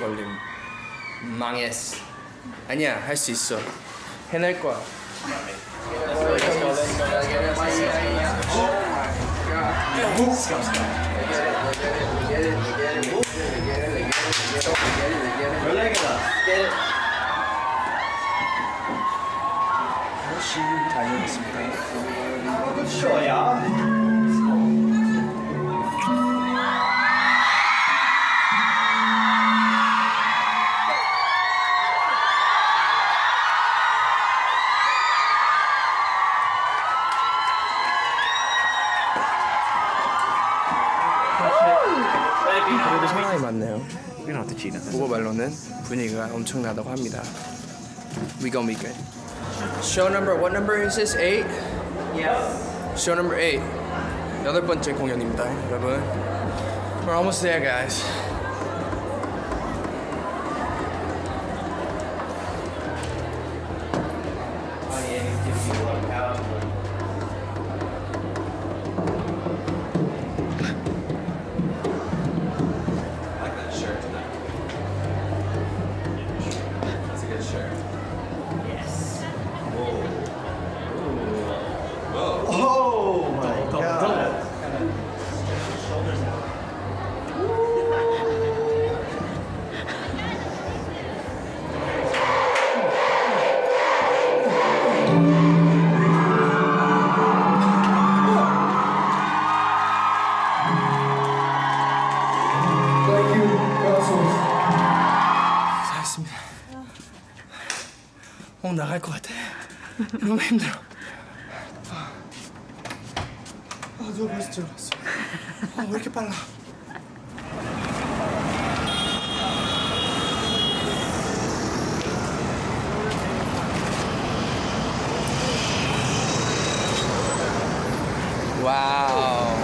걸림. 망했어. 아니야, 할 수 있어. 해낼 거야. 열심히 다녀오겠습니다. 사람이 많네요. 국어 말로는 분위기가 엄청나다고 합니다. We gonna be good. Show number, what number is this? 8? Yes. Show number 8. 8번째 공연입니다, 여러분. We're almost there, guys. 나갈 것 같아. 너무 힘들어. 누가 벌써 들어갔어. 왜 이렇게 빨라? 와우.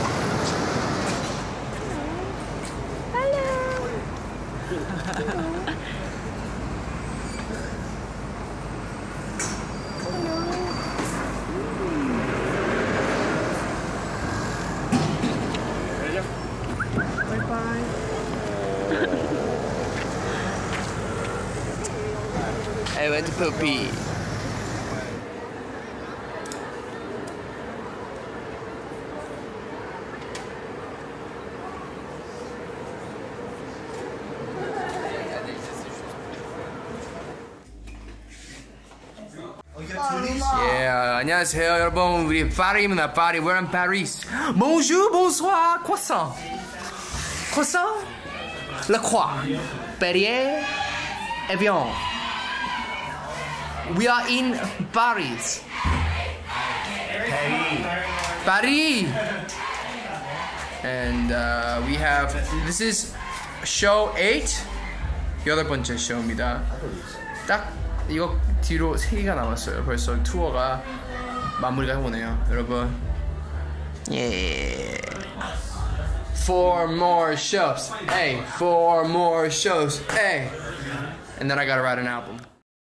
I went to poopy. Yeah, 안녕하세요 여러분. 우리 파리입니다. 파리. We're in Paris. Bonjour, bonsoir, croissant. Croissant? La croix. Perrier. Evian. We are in Paris. Paris. And we have, this is show 8. 8번째 쇼입니다. 딱 이거 뒤로 3개가 남았어요. 벌써 투어가 마무리가 해보네요. 여러분. Yeah. 4 more shows. Hey, 4 more shows. Hey. And then I gotta write an album.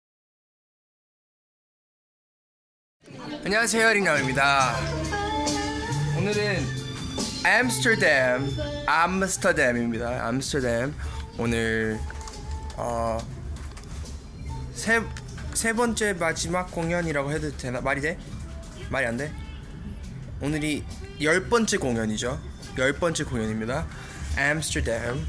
안녕하세요, 링나우입니다. 오늘은 암스터담입니다. 암스터담. 오늘 세 번째 마지막 공연이라고 해도 되나? 말이 돼? 말이 안 돼? 오늘이 10번째 공연이죠. 10번째 공연입니다. 암스터담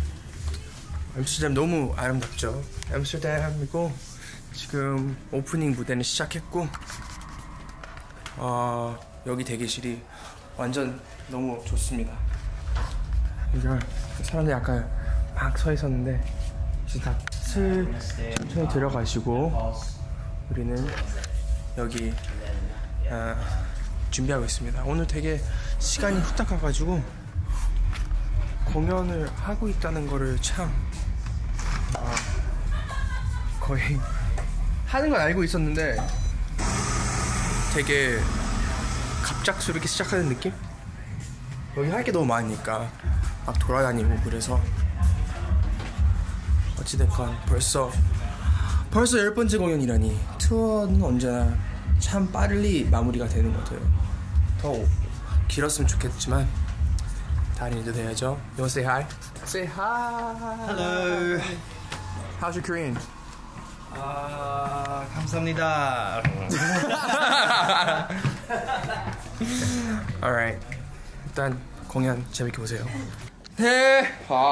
너무 아름답죠. 암스터담이고 지금 오프닝 무대는 시작했고 여기 대기실이 완전 너무 좋습니다. 사람들이 아까 막 서 있었는데 이제 다 천천히 들어가시고 우리는 여기 준비하고 있습니다. 오늘 되게 시간이 후딱 가가지고 공연을 하고 있다는 거를 참 거의 하는 건 알고 있었는데 되게 갑작스럽게 시작하는 느낌? 여기 할 게 너무 많으니까 막 돌아다니고 그래서 어찌됐건 벌써 10번째 공연이라니 투어는 언제나 참 빨리 마무리가 되는 것 같아요. 더 길었으면 좋겠지만 다른 일도 돼야죠. You wanna say hi? Say hi. Hello. How's your Korean? 감사합니다. Alright. 일단 공연 재밌게 보세요. 네.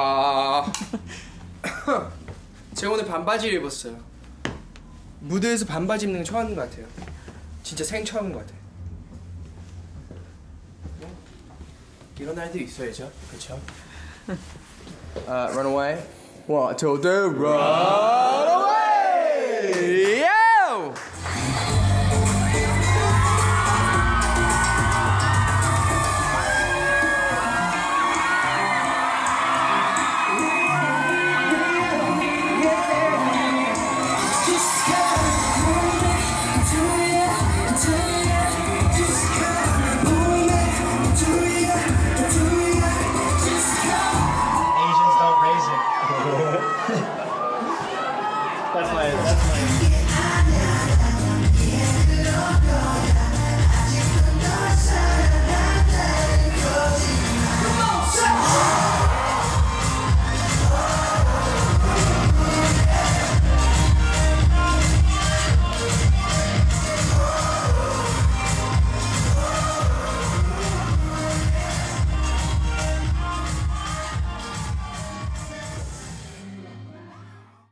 제가 오늘 반바지를 입었어요. 무대에서 반바지 입는 건 처음인 것 같아요. 진짜 생처음인 것 같아요. 이런 날도 있어야죠, 그렇죠? Run away. 1, 2, 3, run away. Yo! That's my